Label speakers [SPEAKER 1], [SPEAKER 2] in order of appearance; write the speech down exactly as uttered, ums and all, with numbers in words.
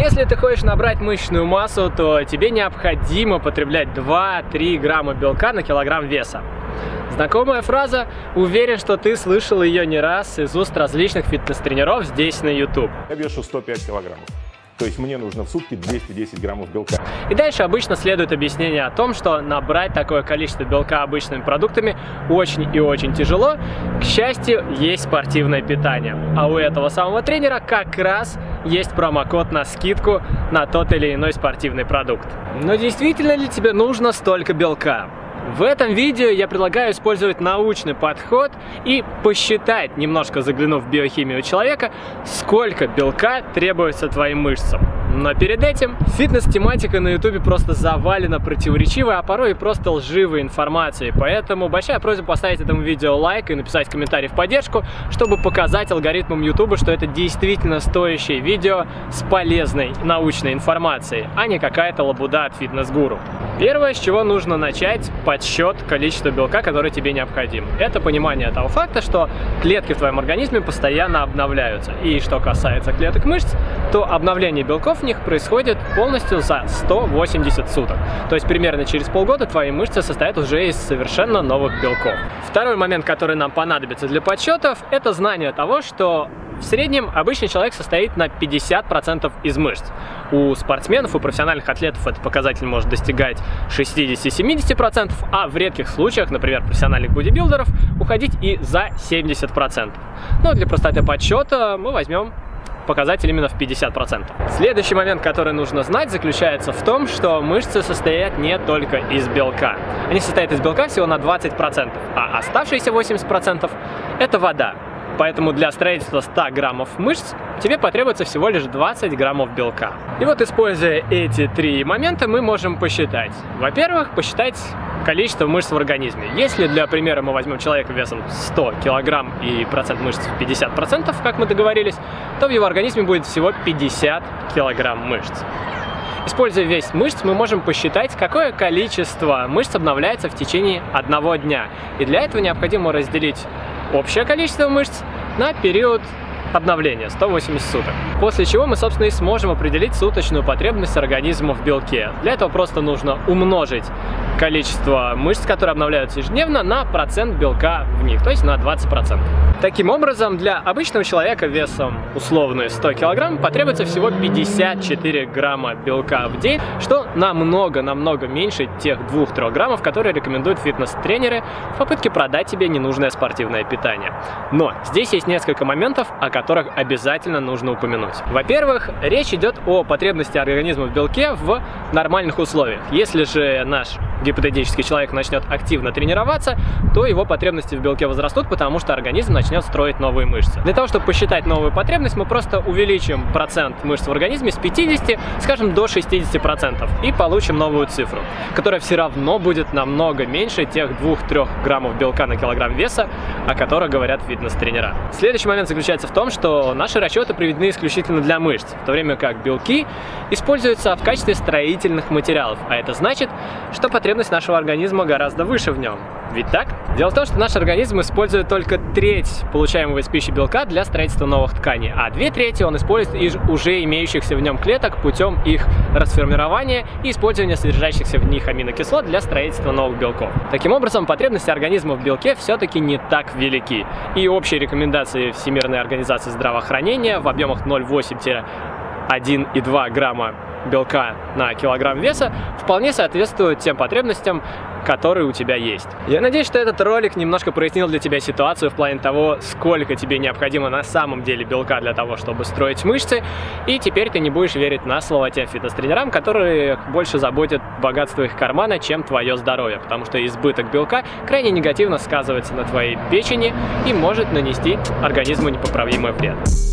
[SPEAKER 1] Если ты хочешь набрать мышечную массу, то тебе необходимо потреблять два-три грамма белка на килограмм веса. Знакомая фраза, уверен, что ты слышал ее не раз из уст различных фитнес-тренеров здесь на YouTube.
[SPEAKER 2] Я вешу сто пять килограммов. То есть мне нужно в сутки двести десять граммов белка.
[SPEAKER 1] И дальше обычно следует объяснение о том, что набрать такое количество белка обычными продуктами очень и очень тяжело. К счастью, есть спортивное питание. А у этого самого тренера как раз есть промокод на скидку на тот или иной спортивный продукт. Но действительно ли тебе нужно столько белка? В этом видео я предлагаю использовать научный подход и посчитать, немножко заглянув в биохимию человека, сколько белка требуется твоим мышцам. Но перед этим фитнес-тематика на ютубе просто завалена противоречивой, а порой и просто лживой информацией. Поэтому большая просьба поставить этому видео лайк и написать комментарий в поддержку, чтобы показать алгоритмам ютуба, что это действительно стоящее видео с полезной научной информацией, а не какая-то лабуда от фитнес-гуру. Первое, с чего нужно начать – подсчет количества белка, который тебе необходим. Это понимание того факта, что клетки в твоем организме постоянно обновляются. И что касается клеток мышц, то обновление белков в них происходит полностью за сто восемьдесят суток. То есть примерно через полгода твои мышцы состоят уже из совершенно новых белков. Второй момент, который нам понадобится для подсчетов, это знание того, что в среднем обычный человек состоит на пятьдесят процентов из мышц. У спортсменов, у профессиональных атлетов этот показатель может достигать шестидесяти-семидесяти процентов, а в редких случаях, например, профессиональных бодибилдеров, уходить и за семьдесят процентов. Но для простоты подсчета мы возьмем показатель именно в пятьдесят процентов. Следующий момент, который нужно знать, заключается в том, что мышцы состоят не только из белка. Они состоят из белка всего на двадцать процентов, а оставшиеся восемьдесят процентов это вода. Поэтому для строительства ста граммов мышц тебе потребуется всего лишь двадцать граммов белка. И вот, используя эти три момента, мы можем посчитать. Во-первых, посчитать количество мышц в организме. Если для примера мы возьмем человека весом сто килограмм и процент мышц пятьдесят процентов, как мы договорились, то в его организме будет всего пятьдесят килограмм мышц. Используя вес мышц, мы можем посчитать, какое количество мышц обновляется в течение одного дня. И для этого необходимо разделить общее количество мышц на период обновления сто восемьдесят суток. После чего мы, собственно, и сможем определить суточную потребность организма в белке. Для этого просто нужно умножить количество мышц, которые обновляются ежедневно, на процент белка в них, то есть на двадцать процентов. Таким образом, для обычного человека весом условные сто килограмм потребуется всего пятьдесят четыре грамма белка в день, что намного-намного меньше тех двух-трёх граммов, которые рекомендуют фитнес-тренеры в попытке продать тебе ненужное спортивное питание. Но здесь есть несколько моментов, о которых обязательно нужно упомянуть. Во-первых, речь идет о потребности организма в белке в нормальных условиях. Если же наш гипотетический человек начнет активно тренироваться, то его потребности в белке возрастут, потому что организм начнет строить новые мышцы. Для того, чтобы посчитать новую потребность, мы просто увеличим процент мышц в организме с пятидесяти, скажем, до шестидесяти процентов и получим новую цифру, которая все равно будет намного меньше тех двух-трёх граммов белка на килограмм веса, о которых говорят фитнес-тренера. Следующий момент заключается в том, что наши расчеты приведены исключительно для мышц, в то время как белки используются в качестве строительных материалов, а это значит, что потребность нашего организма гораздо выше в нем. Ведь так? Дело в том, что наш организм использует только треть получаемого из пищи белка для строительства новых тканей, а две трети он использует из уже имеющихся в нем клеток путем их расформирования и использования содержащихся в них аминокислот для строительства новых белков. Таким образом, потребности организма в белке все-таки не так велики, и общие рекомендации Всемирной организации здравоохранения в объемах ноль целых восемь — один и два грамма белка на килограмм веса вполне соответствуют тем потребностям, которые у тебя есть. Я надеюсь, что этот ролик немножко прояснил для тебя ситуацию в плане того, сколько тебе необходимо на самом деле белка для того, чтобы строить мышцы, и теперь ты не будешь верить на слово тем фитнес-тренерам, которые больше заботят богатство их кармана, чем твое здоровье, потому что избыток белка крайне негативно сказывается на твоей печени и может нанести организму непоправимый вред.